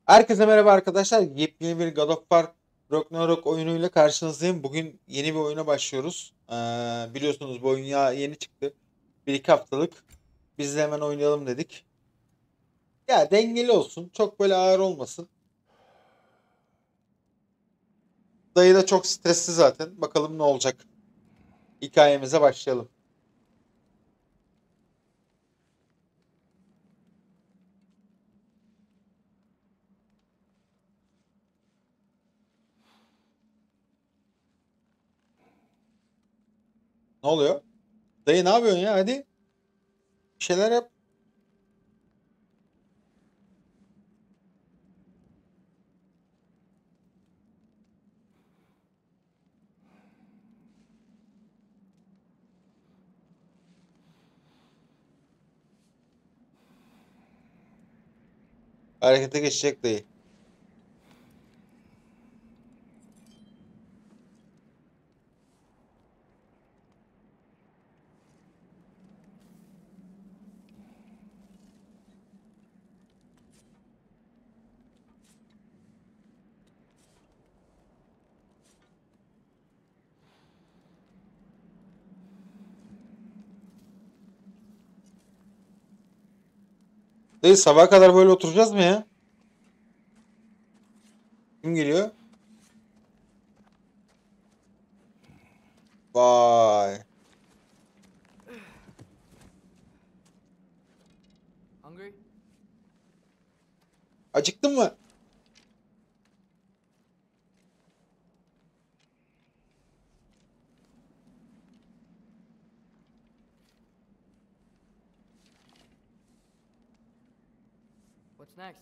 Herkese merhaba arkadaşlar. Yepyeni bir God of War Ragnarok oyunuyla karşınızdayım. Bugün yeni bir oyuna başlıyoruz. Biliyorsunuz bu oyun ya yeni çıktı. Bir iki haftalık. Biz de hemen oynayalım dedik. Ya dengeli olsun. Çok böyle ağır olmasın. Dayı da çok stresli zaten. Bakalım ne olacak. Hikayemize başlayalım. Ne oluyor? Dayı ne yapıyorsun ya? Hadi bir şeyler yap. Harekete geçecek dayı. Dayı sabaha kadar böyle oturacağız mı ya? Kim geliyor? Vay. Hungry? Acıktın mı? What's next?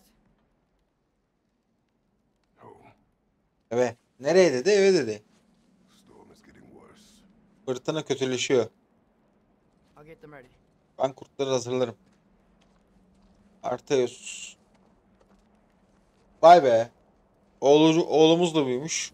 Home. Eve. Nereye dedi? Eve dedi. Storm is getting worse. Fırtına kötüleşiyor. I'll get them ready. Ben kurtları hazırlarım. Arteus. Vay be. Oğlumuz da büyümüş.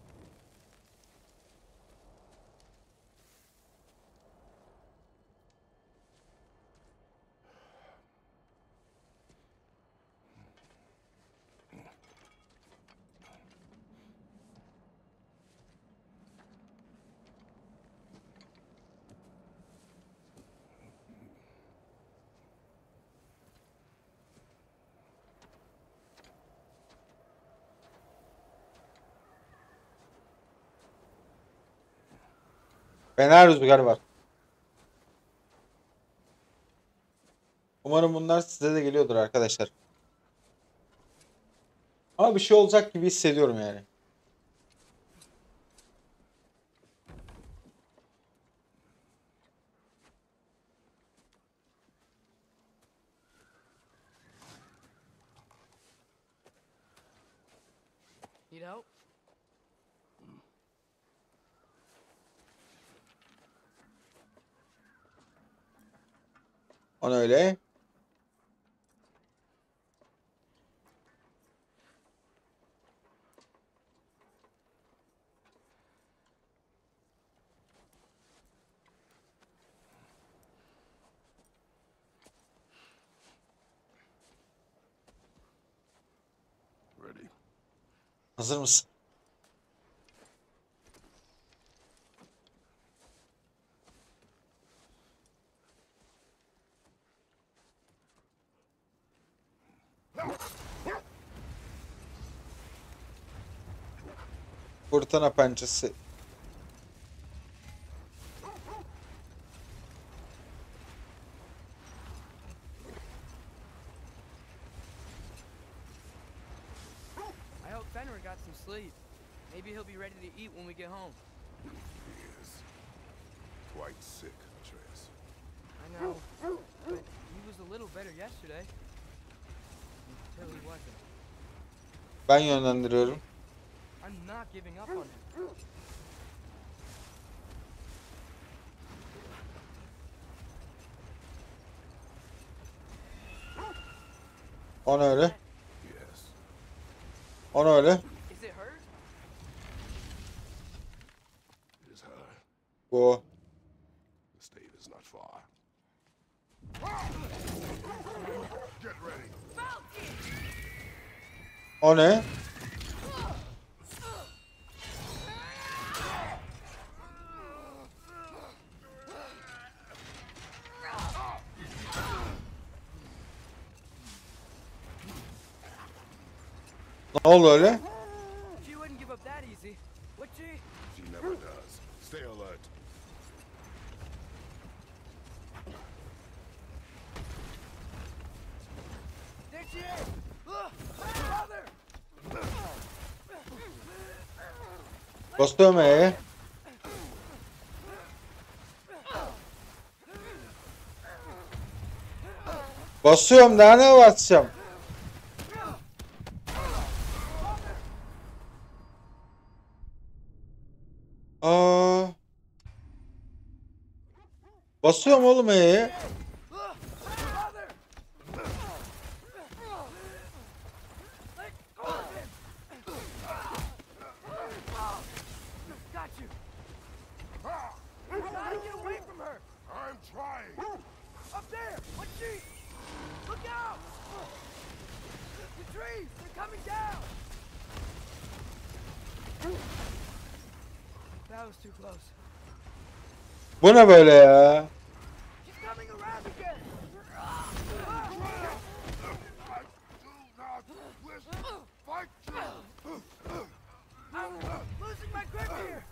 Fena rüzgar var. Umarım bunlar size de geliyordur arkadaşlar. Ama bir şey olacak gibi hissediyorum yani. Need help? Ona öyle. Ready. Hazır mısın? Fırtına pençesi. I hope Fenrir got some sleep. Maybe he'll be ready to eat when we get home. He is quite sick, Atreus. I know, but he was a little better yesterday. Until he wasn't. Ben yönlendiriyorum. I'm not giving up on him. Ona öyle. Yes. Ona öyle. Is it hurt? It is her. Bu. The state is not far. Get ready. O ne? Ne oldu öyle? She wouldn't give up that easy, would she? She never does. Stay alert. There she is! Father! Basıyorum E'ye. Basıyorum, daha ne basacağım? Aa. Basıyorum oğlum E'ye. Father! Let go of him! Got you! Gotta get away from her! I'm trying. Up there! What's she? Look out! The trees! They're coming down! That was too close. Bu ne böyle ya? She's coming around again! Fight you. I'm losing my grip here!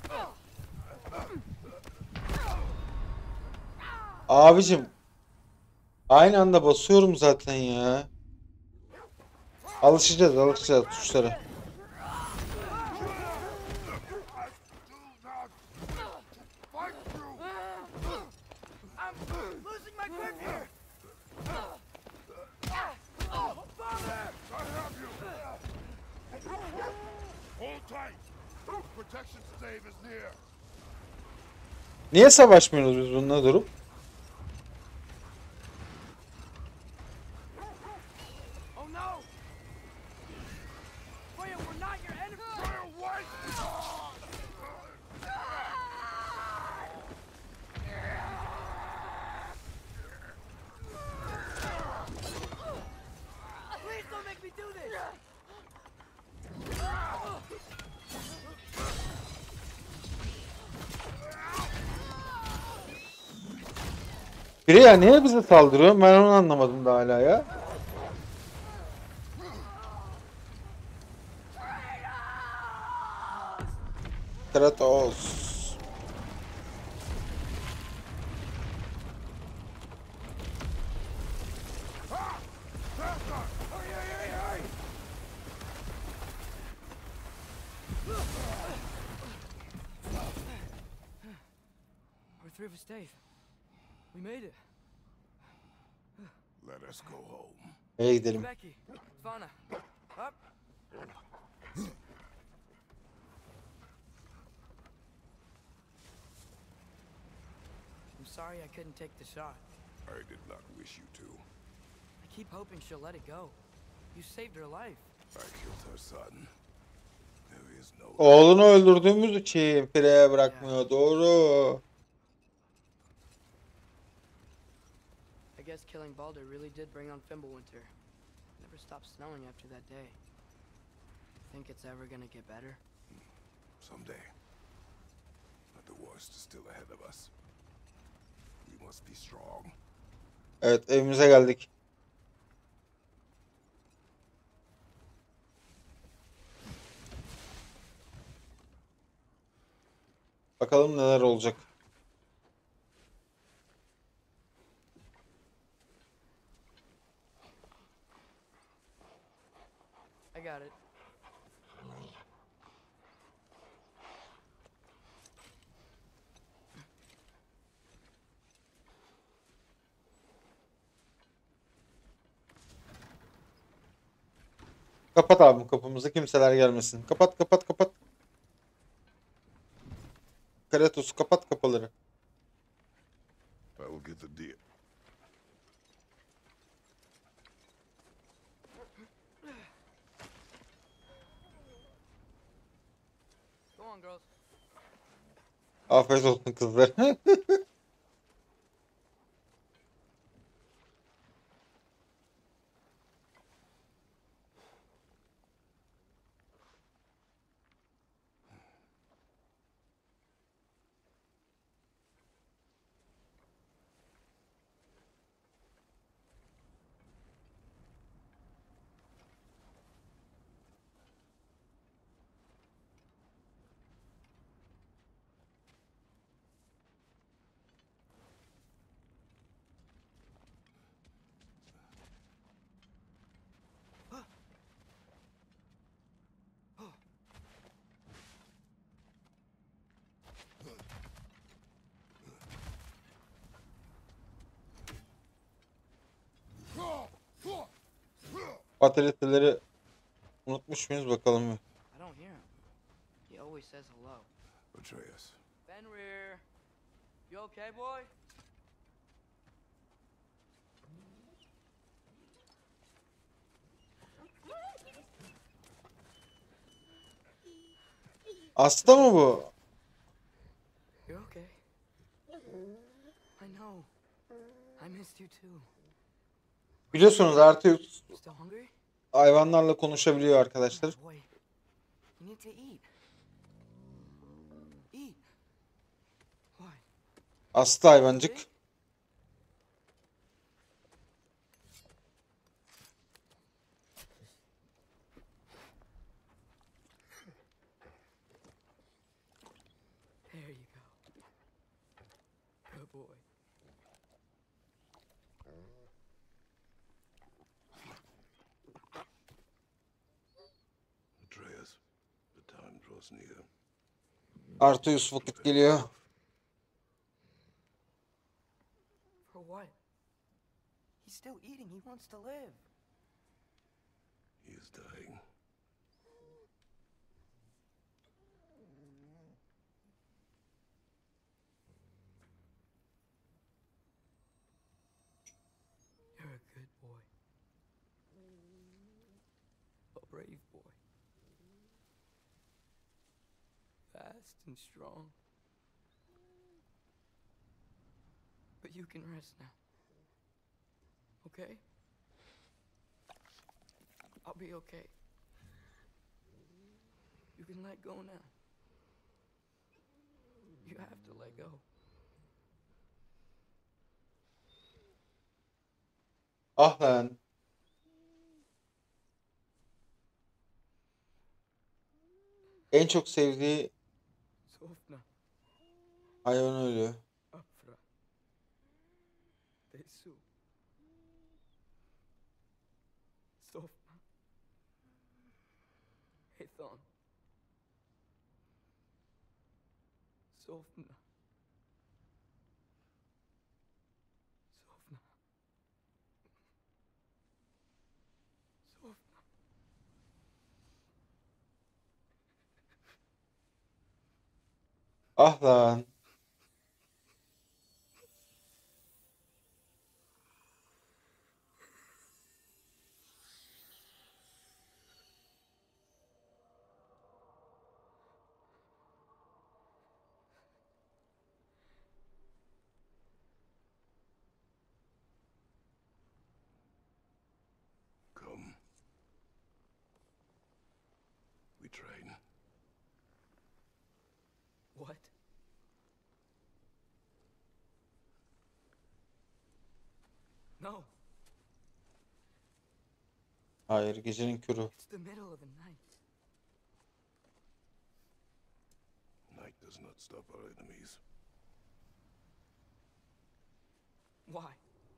Abicim. Aynı anda basıyorum zaten ya. Alışacağız tuşlara. Fight you. I'm losing my grip here! Father! I have you. Hold tight. Protection stave is near. Niye savaşmıyoruz biz bununla durup? Oh no! Freya, we're not your enemy! Stay away. Please don't make me do this! Biri ya niye bize saldırıyor? Ben onu anlamadım da hala ya. Kratos. We're through for Stave. We made it. Let us go home. Eve gidelim. Becky, Svana, up. I'm sorry I couldn't take the shot. I did not wish you to. I keep hoping she'll let it go. You saved her life. I killed her son. There is no. Oğlunu öldürdüğümüz için Freya bırakmıyor. Doğru. I guess killing Balder really did bring on Fimbulwinter. It never stopped snowing after that day. Think it's ever gonna get better? Someday. But the worst is still ahead of us. We must be strong. Evet, evimize geldik. Bakalım neler olacak. I got it. Kapat abim kapımızı, kimseler gelmesin. Kapat kapat kapat. Kratos kapat kapıları. I will get the deer. Go on, girls. Afiyet olsun kızlar. Bataryaları unutmuş muyuz bakalım bir. I don't hear him. He always says hello. Atreus. Fenrir, you okay, boy? Hasta mı bu? You're okay. I know. I missed you too. Biliyorsunuz artık You still hungry? hayvanlarla konuşabiliyor arkadaşlar. Boy, you need to eat. Eat. Why? Hasta hayvancık. Sick? There you go. Good boy. Atreus, the time draws near. Arteus vakit geliyor. For what? He's still eating. He wants to live. He is dying. You're a good boy. A brave boy. Fast and strong. But you can rest now. Okay? I'll be okay. You can let go now. You have to let go. Ah lan. En çok sevdiği Sofna, hayvan ölüyor. Afra, Tesu. Sofna. Ethon. Sofna. Sofna. Sofna. Ah lan. Come. We train. What? No, Hayır, gecenin körü. it's the middle of the night. Night does not stop our enemies. Why?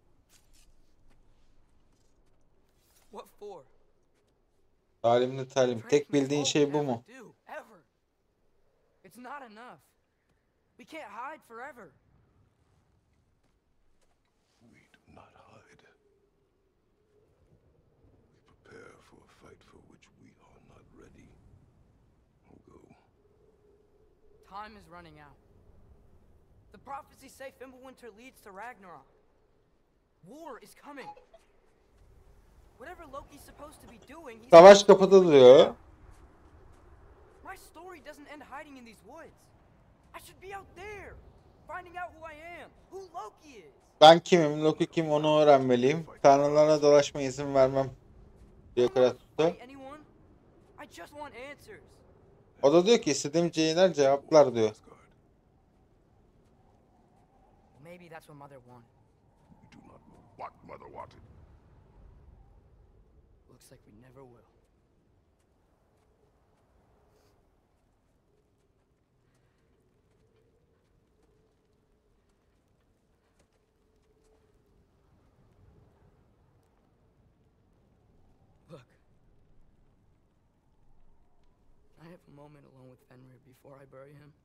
What for? Talimli talim. Tek bildiğin şey bu mu? Ever. It's not enough. We can't hide forever. We do not hide. We prepare for a fight for which we are not ready. We'll go. Time is running out. The prophecies say Fimbulwinter leads to Ragnarok. War is coming. Whatever Loki's supposed to be doing, he's Savaş supposed to be kapıda doing duruyor. now. My story doesn't end hiding in these woods. I should be out there, finding out who I am, who Loki is. Ben kimim, Loki kim onu öğrenmeliyim. Tanrılara dolaşma izin vermem diyor I don't wanna Kratos'a. fight anyone. I just want answers. O da diyor ki istediğim şeyler cevaplar diyor. Asgard. Maybe that's what Mother wanted. We do not know what Mother wanted. Looks like we never will. Look. I have a moment alone with Fenrir before I bury him.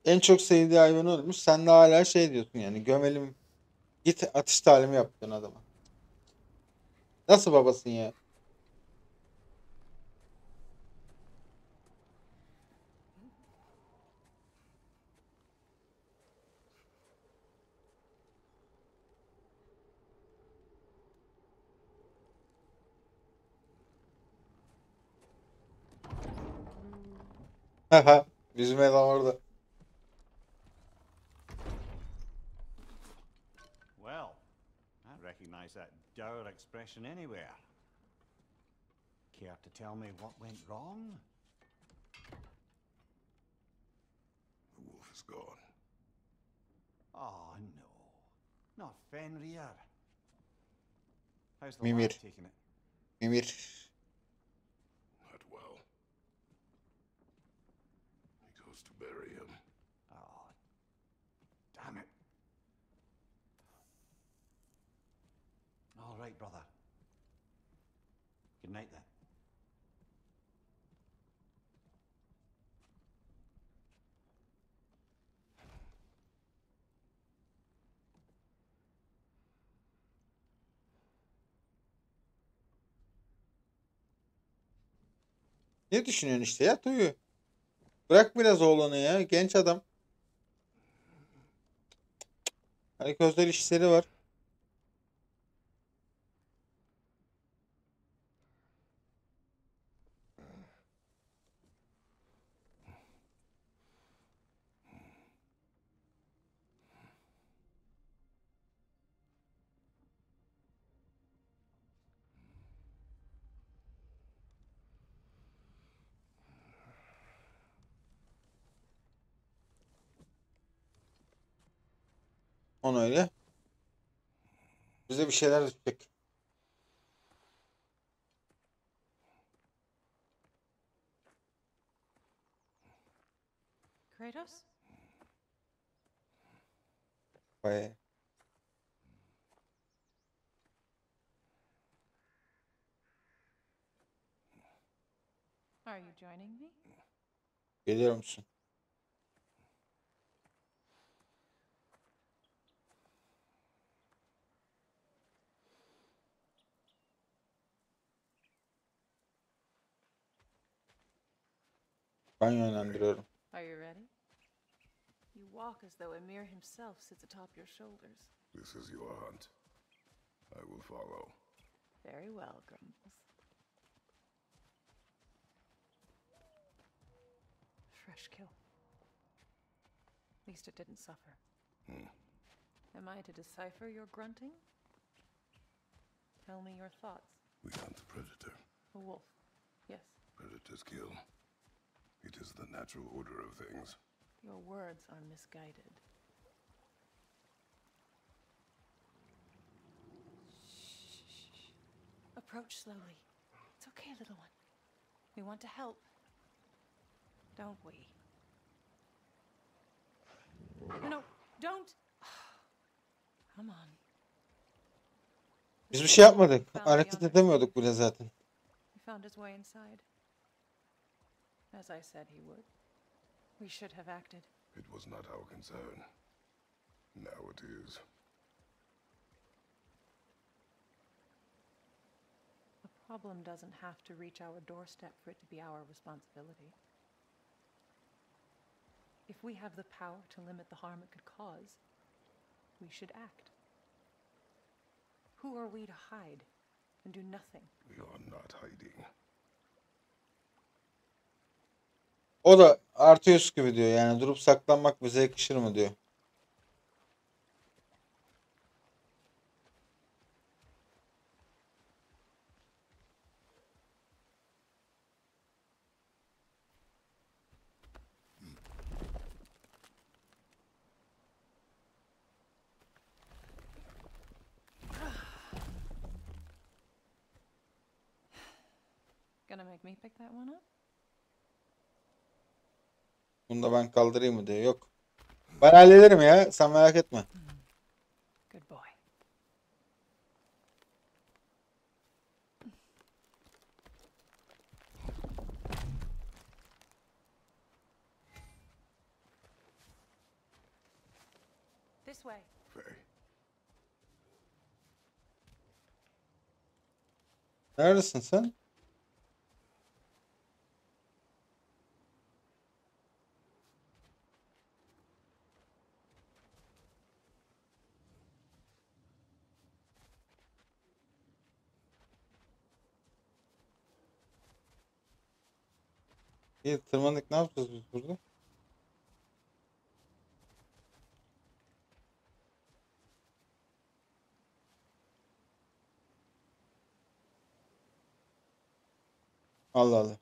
En çok sevdiği hayvan ölmüş. Sen de hala şey diyorsun yani gömelim, git atış talimi yaptın adama. Nasıl babasın ya? Haha. Bizim adam orada. Well, I recognize that dour expression anywhere. Care to tell me what went wrong? The wolf is gone. Oh, no. Not Fenrir. How's the Mimir. lad taking it? Mimir. Not well. He goes to bury him. Oh, damn it. All right, brother. Good night then. Ne düşünüyorsun işte ya Tuyu? Bırak biraz oğlanı ya. Genç adam. Hani gözler işleri var. Onu öyle. Bize bir şeyler düşecek. Kratos? Vay. Are you joining me? Geliyor musun? Ben yönlendiriyorum. Are you ready? You walk as though Emir himself sits atop your shoulders. This is your hunt. I will follow. Very well, Grumbles. Fresh kill. At least it didn't suffer. Am I to decipher your grunting? Tell me your thoughts. We hunt the predator. A wolf. Yes. Predators kill. It is the natural order of things. Your words are misguided. Shh. Approach slowly. It's okay, little one. We want to help. Don't we? No, don't! Come on. Biz bir şey yapmadık. Hareket edemiyorduk bile zaten. He found his way inside. As I said he would. We should have acted. It was not our concern. Now it is. A problem doesn't have to reach our doorstep for it to be our responsibility. If we have the power to limit the harm it could cause, we should act. Who are we to hide and do nothing? We are not hiding. O da Arteus gibi diyor yani durup saklanmak bize yakışır mı diyor. Gonna make me pick that one up? Bunu da ben kaldırayım mı diyor. Yok. Ben hallederim ya. Sen merak etme. Good boy. This way. Faye, Neredesin sen? İyi tırmandık, ne yapacağız biz burada? Allah Allah.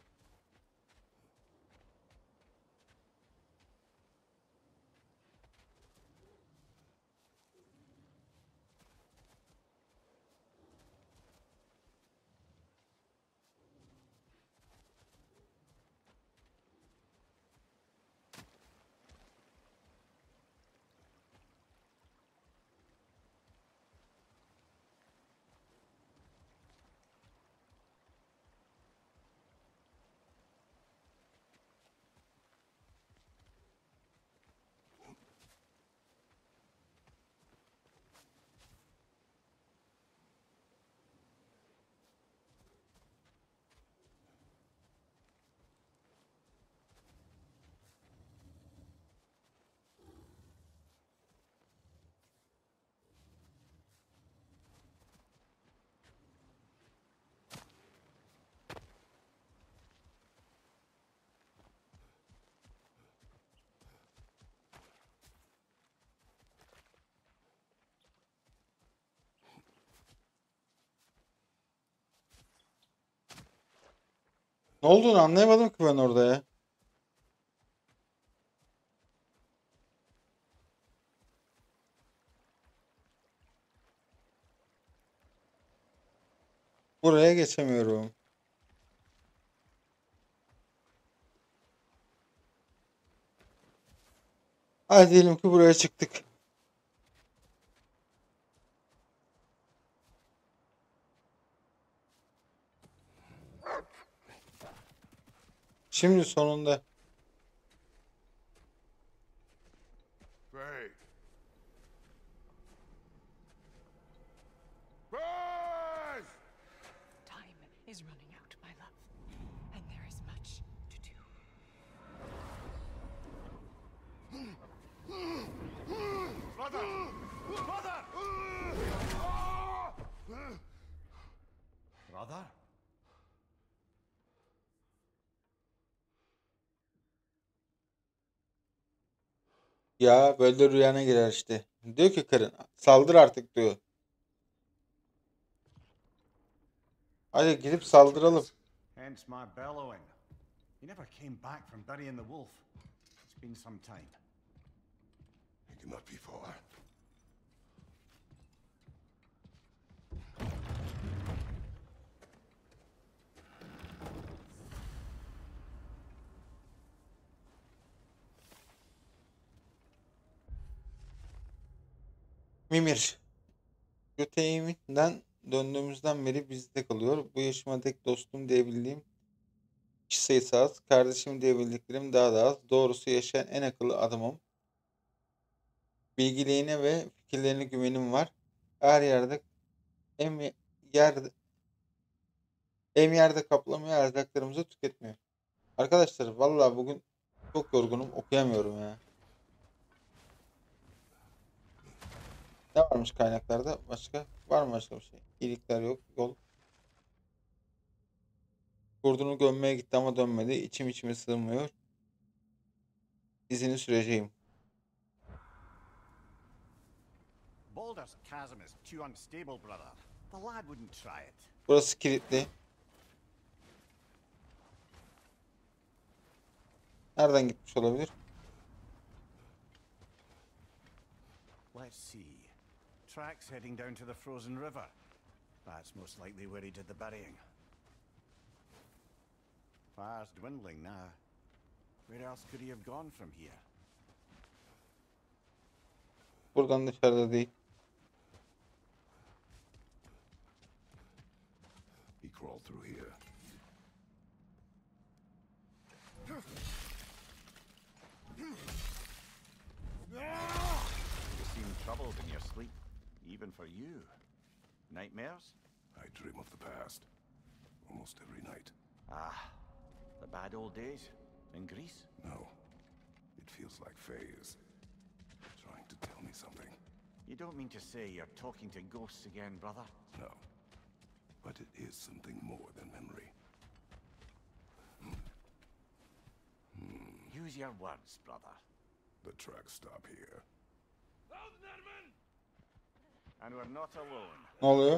Ne olduğunu anlayamadım ki ben orada ya. Buraya geçemiyorum. Hadi diyelim ki buraya çıktık. Şimdi sonunda. Faye. Faye! Time is running out, my love. And there is much to do. Brother! Brother! Brother? Ya böyle de rüyana girer işte. Diyor ki karın saldır artık diyor. Hadi gidip saldıralım. Hence my bellowing. You never came back from burying the wolf. It's been some time. It cannot be far. Mimir. Göteğimden döndüğümüzden beri bizde kalıyor. Bu yaşıma tek dostum diyebildiğim kişi sayısı az. Kardeşim diyebildiklerim daha da az. Doğrusu yaşayan en akıllı adamım. Bilgiliğine ve fikirlerine güvenim var. Her yerde em yerde yerde kaplamıyor, erzaklarımızı tüketmiyor. Arkadaşlar vallahi bugün çok yorgunum, okuyamıyorum ya. Ne varmış kaynaklarda? Başka var mı başka bir şey? İyilikler yok. Yol. Kurdunu gömmeye gitti ama dönmedi. İçim içime sığmıyor. İzini süreceğim. Baldur's chasm is too unstable, brother. The lad wouldn't try it. Burası kilitli. Nereden gitmiş olabilir? Let's see. Tracks heading down to the frozen river. That's most likely where he did the burying. Fire's dwindling now. Where else could he have gone from here? Buradan dışarıda değil. He crawled through here. sleep, even for you. Nightmares? I dream of the past. Almost every night. Ah, the bad old days in Greece? No. It feels like Faye is trying to tell me something. You don't mean to say you're talking to ghosts again, brother? No. But it is something more than memory. Use your words, brother. The tracks stop here. And we're not alone. Ne oluyor?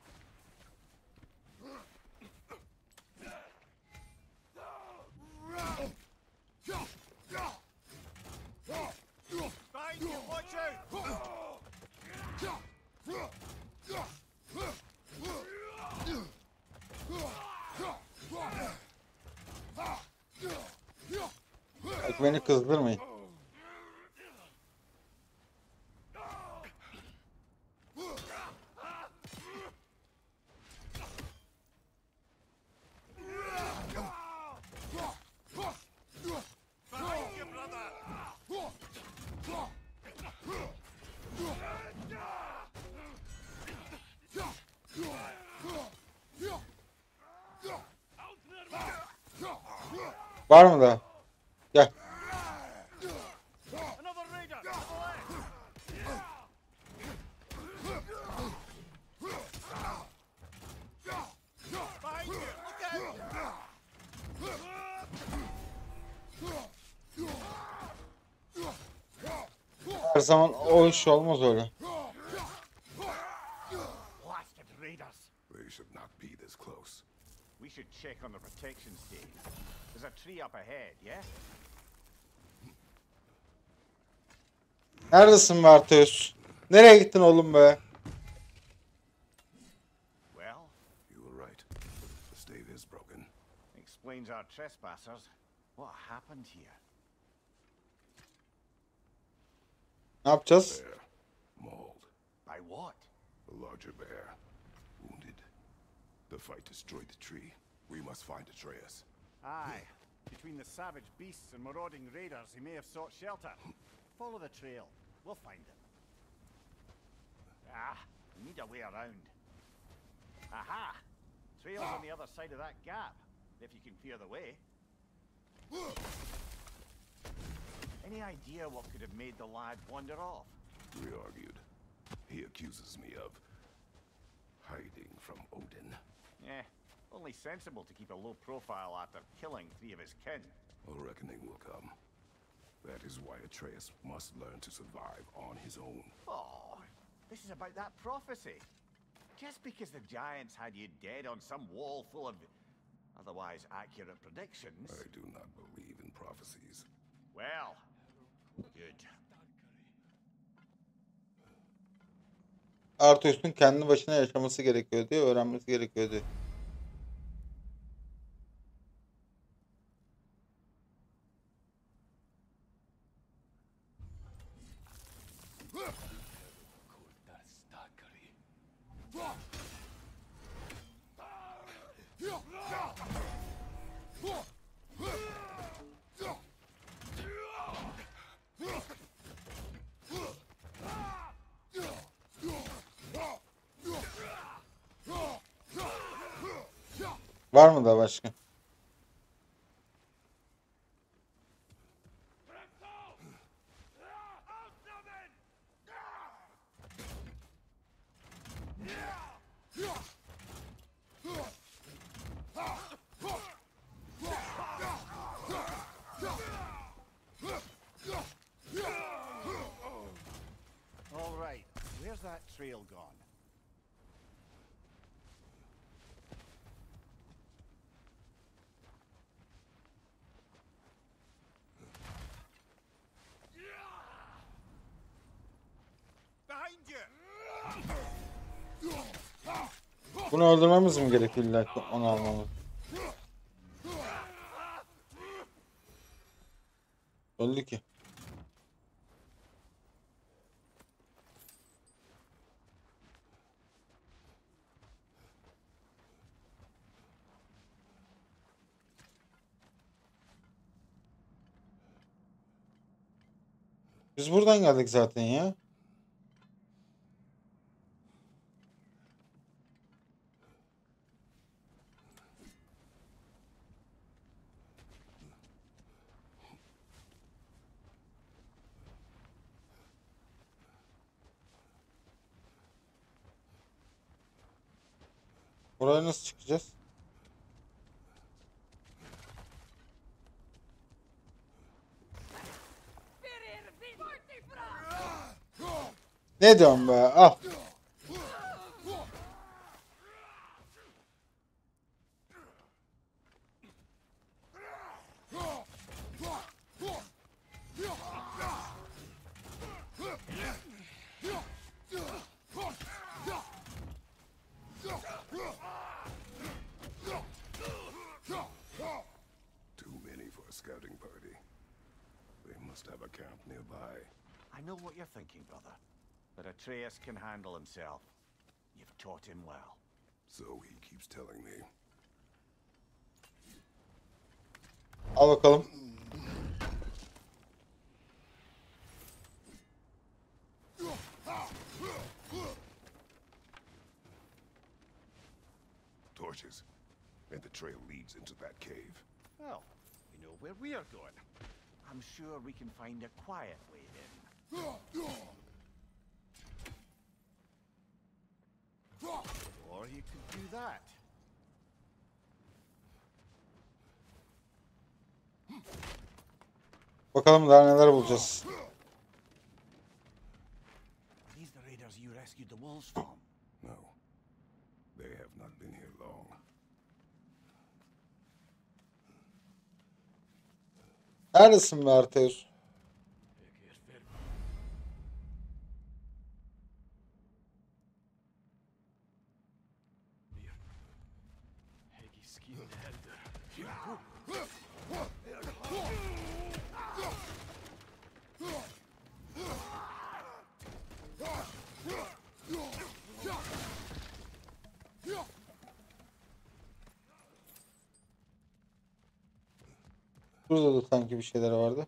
Behind you, watch out! Bak beni kızdırmayın. Behind you, brother! Var mı daha? Gel. Another raider! To the left! Behind you! Look out! Her zaman o iş olmaz öyle. Blasted raiders! They should not be this close. We should check on the protection stage. There's a tree up ahead, yeah? Neredesin be Arteus? Nereye gittin oğlum be? You were right. The stave is broken. Explains our trespassers. What happened here? Ne yapacağız? Bear. Mauled. By what? A larger bear. Wounded. The fight destroyed the tree. We must find Atreus. Aye. Between the savage beasts and marauding raiders, he may have sought shelter. Follow the trail. We'll find him. Ah, we need a way around. Aha! Trail's on the other side of that gap, if you can clear the way. Any idea what could have made the lad wander off? We argued. He accuses me of hiding from Odin. Eh, only sensible to keep a low profile after killing 3 of his kin. A reckoning will come. That is why Atreus must learn to survive on his own. Oh, this is about that prophecy. Just because the giants had you dead on some wall full of otherwise accurate predictions. I do not believe in prophecies. Well, good. Arteus'un kendi başına yaşaması gerekiyor diye, öğrenmesi gerekiyor diye. Var mı da başka? All right, where's that trail gone? Behind you! Bunu öldürmemiz mi gerekiyor illa ki onu almamız? Öldü ki. Biz buradan geldik zaten ya. Oraya nasıl çıkacağız? Ne diyorsun be? Al. Too many for a scouting party. They must have a camp nearby. I know what you're thinking, brother. But Atreus can handle himself. You've taught him well. So he keeps telling me. Al bakalım. Torches. And the trail leads into that cave. Well, we know where we are going. I'm sure we can find a quiet way in. Or you could do that. Bakalım daha neler bulacağız. Are these the raiders you rescued the wolves from? No. They have not been here long. Neredesin be Arthur? Burada da sanki bir şeyler vardı.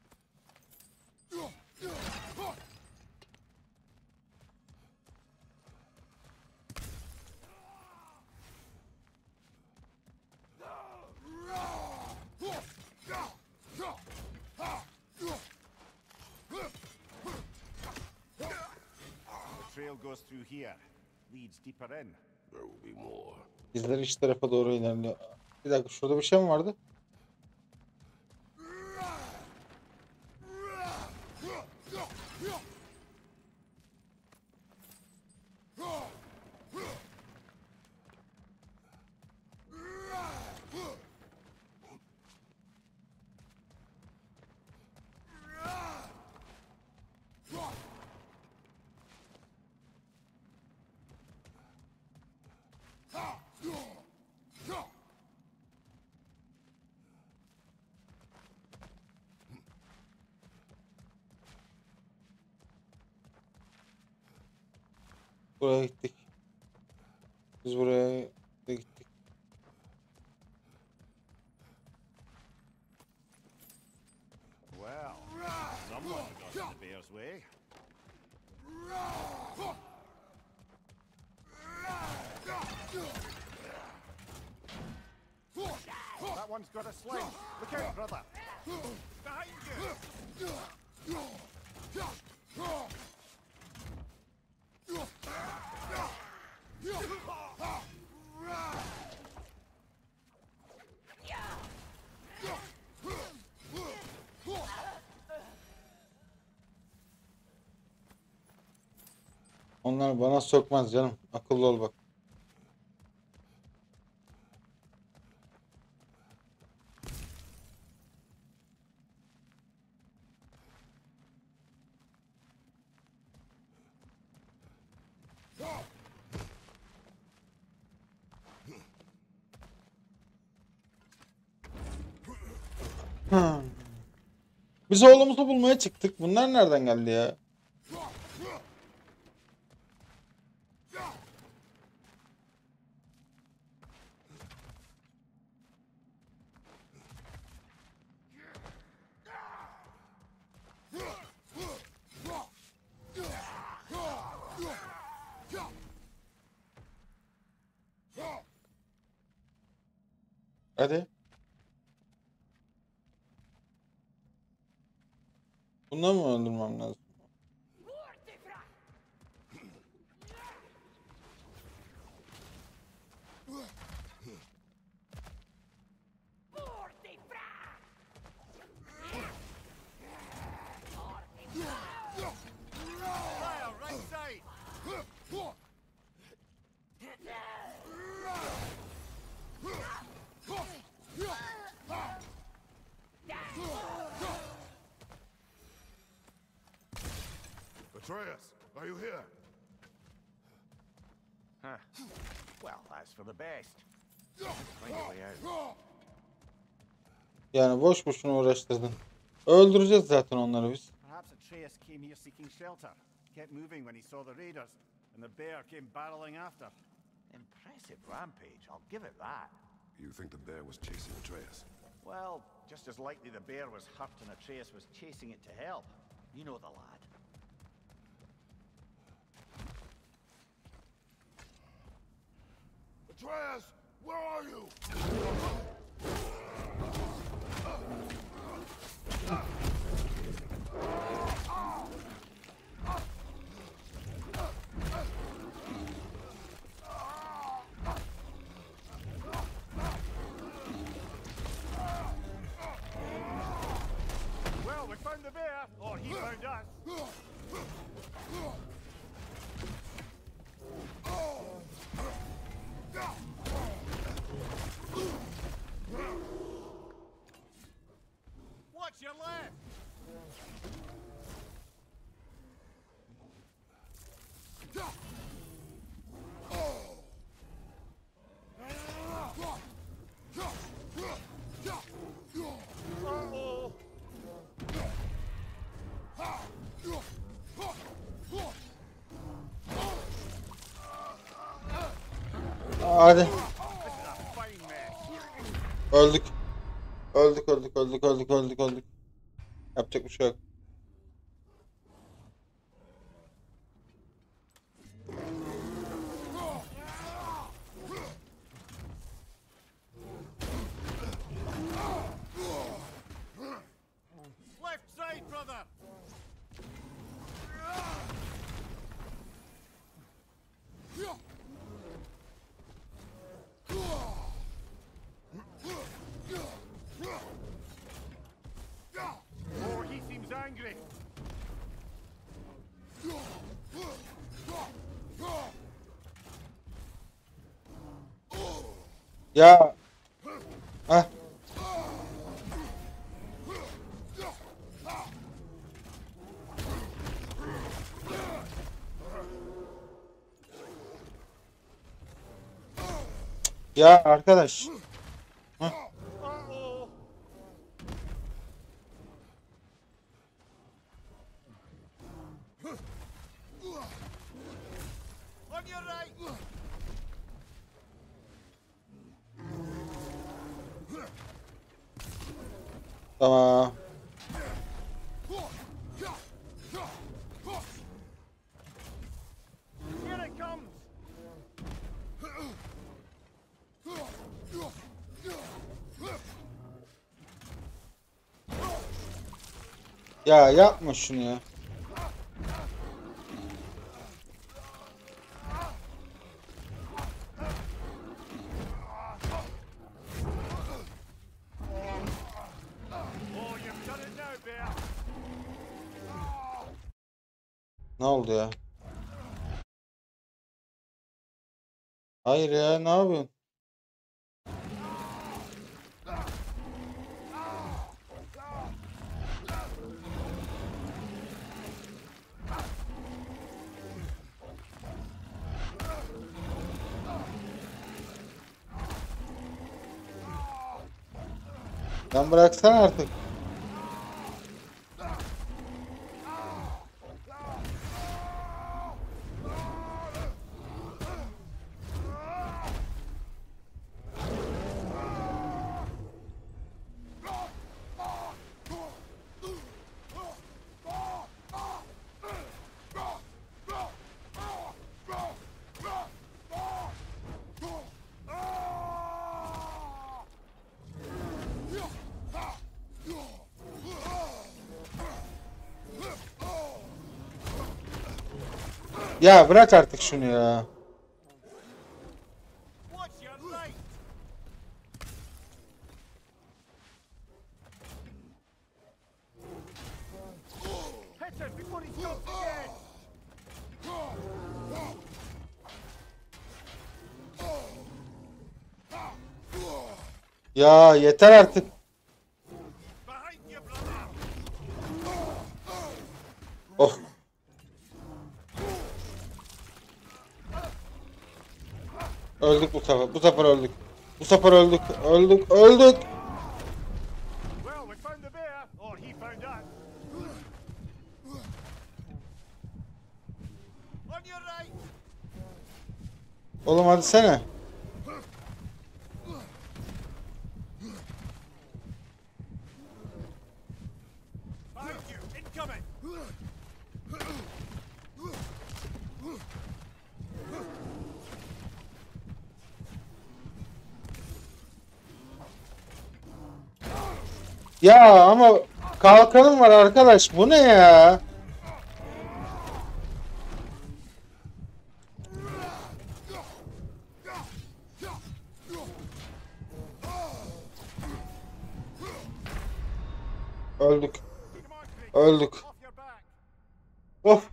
The trail goes through here. Leads deeper in. There will be more. İzler iç tarafa doğru ilerliyor. Bir dakika, şurada bir şey mi vardı? Buraya gittik. Biz buraya da gittik. Well, someone got in the bear's way. That one's got a sling. Look out, brother. Behind you. Onlar bana sokmaz canım. Akıllı ol bak. Biz oğlumuzu bulmaya çıktık. Bunlar nereden geldi ya? Hadi. Bundan mı öldürmem lazım? Atreus, are you here? Huh. Well, that's for the best. Find a way out. Yani boş boşuna uğraştırdın. Öldüreceğiz zaten onları biz. Perhaps Atreus came here seeking shelter. Kept moving when he saw the raiders, and the bear came barreling after. Impressive rampage, I'll give it that. You think the bear was chasing Atreus? Well, just as likely the bear was hurt and Atreus was chasing it to help. You know the lad. Atreus, where are you? Well, we found the bear, or he found us. Watch your left! Uh-oh! Hadi. This is a fine mess. Öldük. Öldük. Yapacak bir şey yok. Left side, brother! Oh, he seems angry. Ya. Heh. Ya arkadaş. Heh. Uh-oh! On your right! Tamam. Here it comes! Ya yapma şunu ya. Oh, you've done it now, bear! Ne oldu ya? Hayır ya, ne yapıyorsun? Lan bıraksana artık. Ya bırak artık şunu ya. Watch your right! Hit him before he stops again! Ya yeter artık. Behind you, brother! Oh. Öldük bu sefer. Bu sefer öldük. Bu sefer öldük. Öldük. Öldük. Well, we found the bear, or he found us. On your right. Oğlum hadi sene. Find you. Incoming. Ya ama kalkanım var arkadaş. Bu ne ya? Öldük. Come on, Drake. Öldük. Off your back. Of.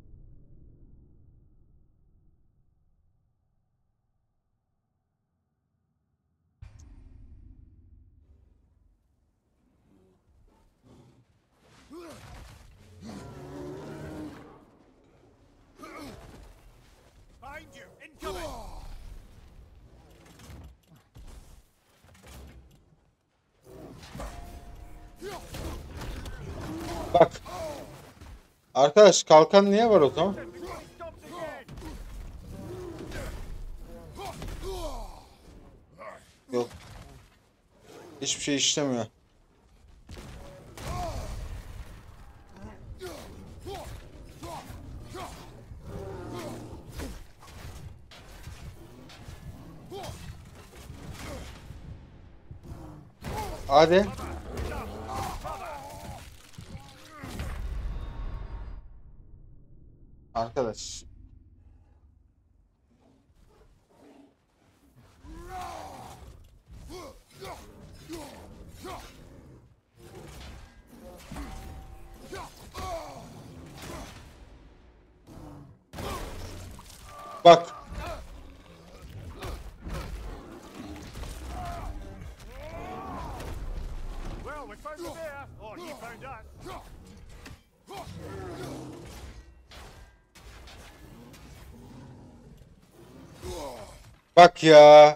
Find you. Incoming. Bak. Arkadaş kalkan niye var o zaman? Before he stops again. Yok. Hiçbir şey işlemiyor. Hadi. Arkadaş. Bak. Well, we found the bear, or he found us. Bak ya.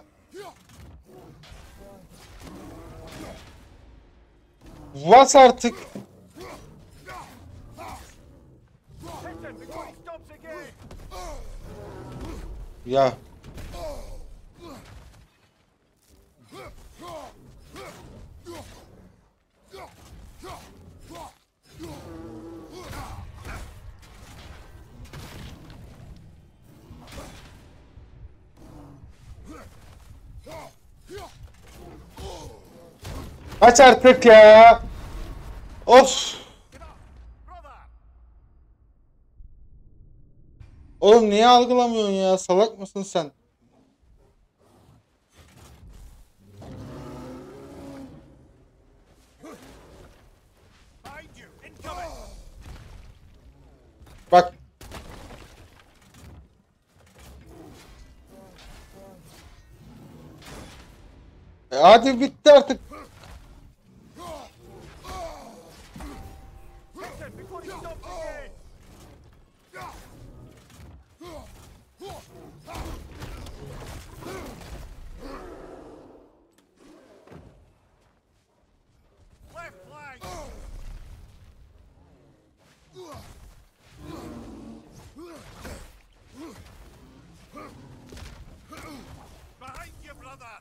Bas artık. Hit him before he stops again. Ya. Kaç artık ya. Of. Get up, brother. Oğlum niye algılamıyorsun ya? Salak mısın sen? Find you. Incoming. Bak. Hadi bitti artık. Hit him before he stops again. Left flank. Behind you, brother.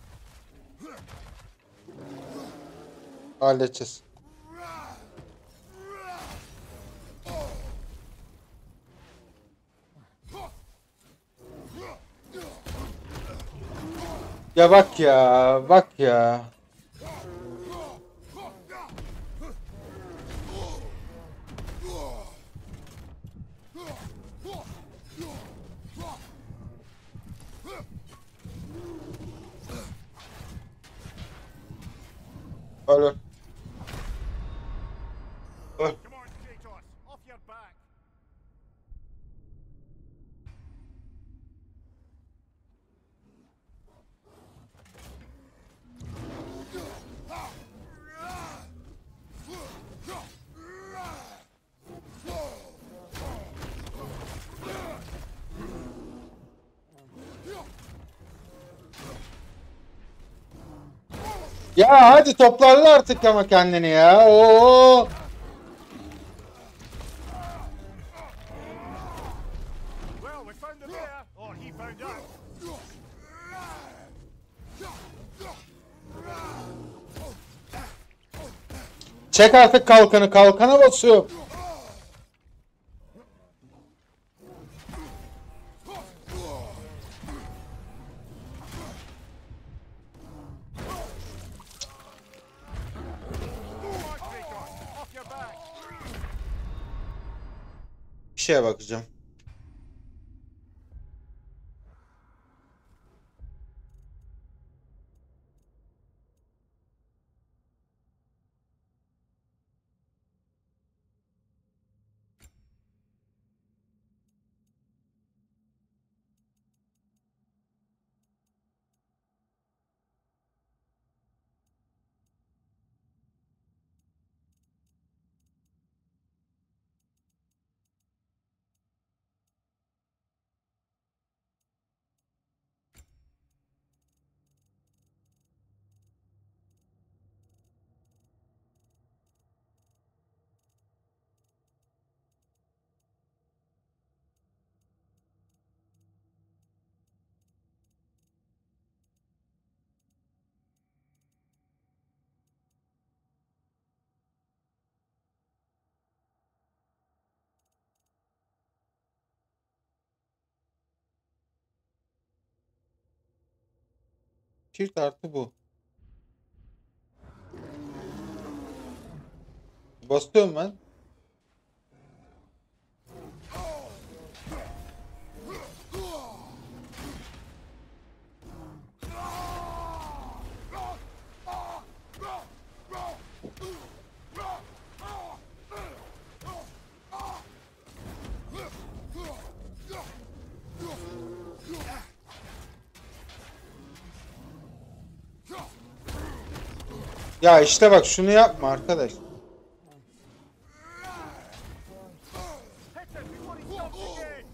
Halledeceğiz. Ya bak ya, bak ya. Öyle. Öl. Come on, Kratos. Off your back. Ya hadi toplarla artık ama kendini ya. Oo. Well, we found the bear, or he found us. Çek artık kalkanı. Kalkana basıyor. Off your back. Bir şeye bakacağım. Çift artı bu. Basıyorum ben. Ya işte bak şunu yapma arkadaş. Hit him before he stops again.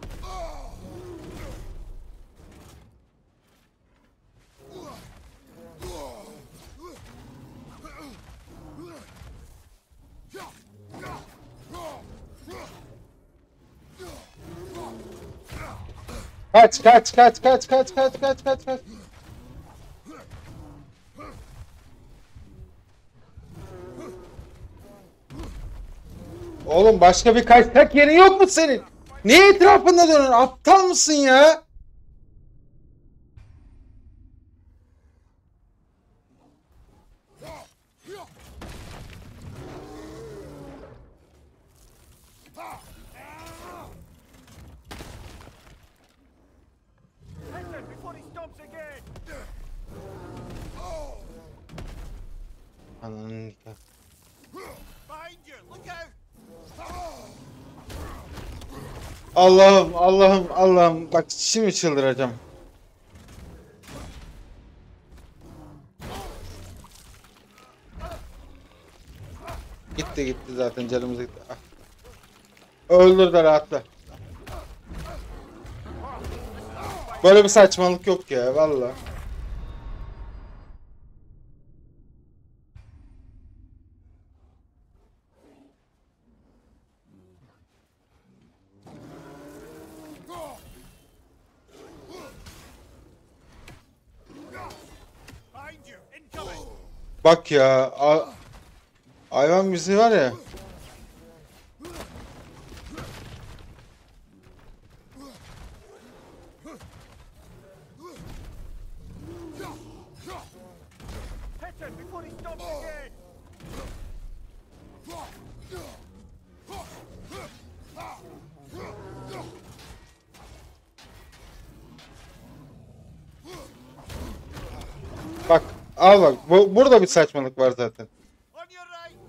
Kaç kaç kaç kaç kaç kaç kaç kaç kaç. Oğlum başka bir kaçtak yeri yok mu senin? Niye etrafında dönüyorsun? Aptal mısın ya? Hit him before he stops again. Ananın nikahı. Behind you, look out. Allah'ım Allah'ım Allah'ım bak şimdi çıldıracağım. Gitti gitti zaten canımız gitti. Ah. Öldür de rahatla. Böyle bir saçmalık yok ya valla. Behind you, incoming. Bak ya hayvan bizi var ya. Hit him before he stops again. Bak al bak burada bir saçmalık var zaten. On your right.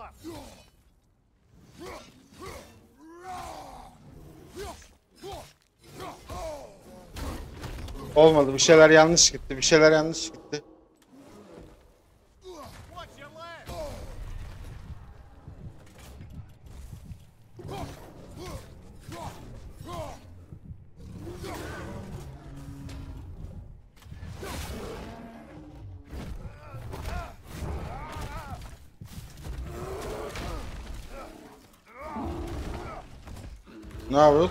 brother. Olmadı. Bir şeyler yanlış gitti. Bir şeyler yanlış gitti. Watch your left. Ne yapıyoruz?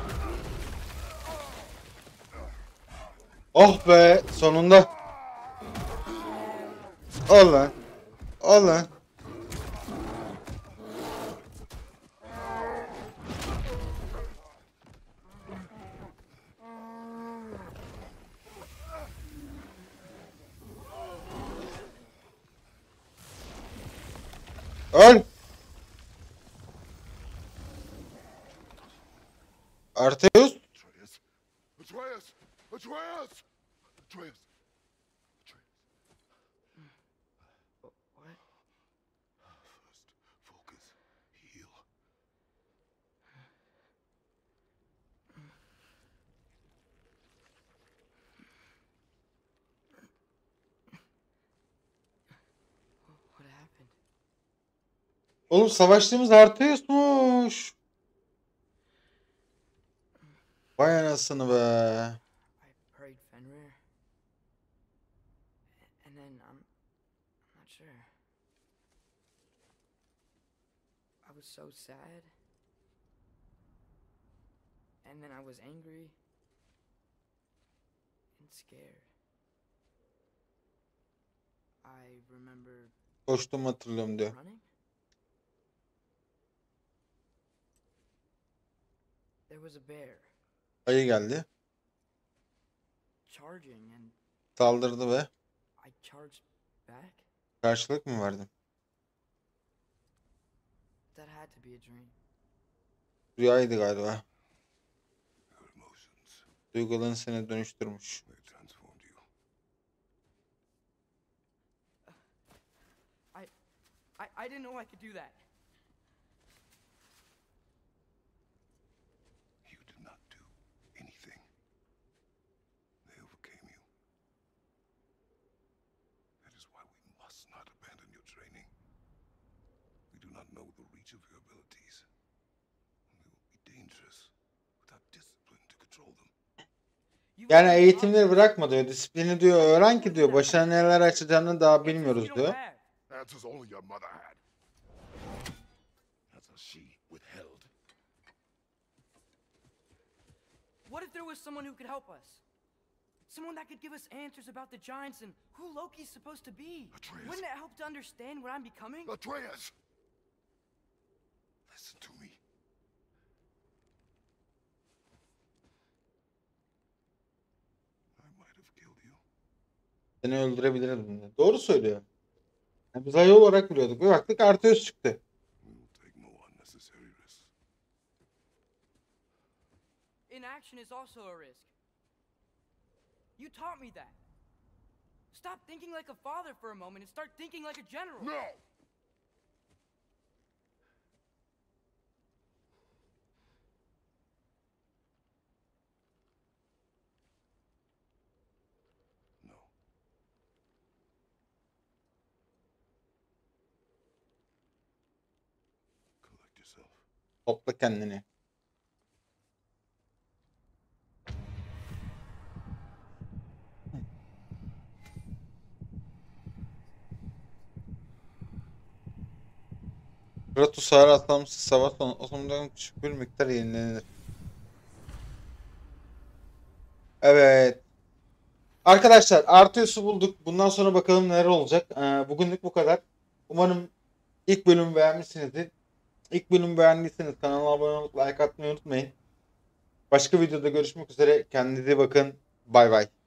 Oh be, sonunda. Al lan. Al lan. Öl. Arteus. Atreus! Atreus! Atreus! Atreus! Atreus! What? First, focus. Heal. What happened? Oğlum savaştığımız Arteus'muş. Vay anasını be. I prayed Fenrir. And then I'm not sure. I was so sad. And then I was angry and scared. I remember Koştuğumu hatırlıyorum diyor. running. There was a bear Ayı geldi. charging and Saldırdı ve I charged back. karşılık mı verdin? That had to be a dream. Rüyaydı galiba. Your emotions, Duyguların seni dönüştürmüş. they transformed you. I didn't know I could do that. You did not do anything. They overcame you. That is why we must not abandon your training. We do not know the reach of your abilities. They will be dangerous without discipline to control them. You Yani let me eğitimleri off. bırakma diyor. Disiplini diyor. Öğren ki diyor. Başına neler açacağını daha Answers bilmiyoruz you diyor. don't have. Answers only your mother had. Answers she withheld. What if there was someone who could help us? Someone that could give us answers about the giants and who Loki's supposed to be. Atreus. Wouldn't it help to understand what I'm becoming? Atreus! Listen to me. I might have killed you. Seni öldürebilirdim diyor. Doğru söylüyor. Yani biz ayı olarak biliyorduk. Bir baktık Arteus çıktı. We will take no unnecessary risks. Inaction is also a risk. You taught me that. Stop thinking like a father for a moment and start thinking like a general. No! No. Collect yourself. Topla kendini. Kratos ağır atlamışsız savaş sonu otomatikman küçük bir miktar yenilenir. Evet. Arkadaşlar Arteus'u bulduk. Bundan sonra bakalım neler olacak. Bugünlük bu kadar. Umarım ilk bölümü beğenmişsinizdir. İlk bölümü beğendiyseniz kanala abone olup like atmayı unutmayın. Başka videoda görüşmek üzere. Kendinize iyi bakın. Bay bay.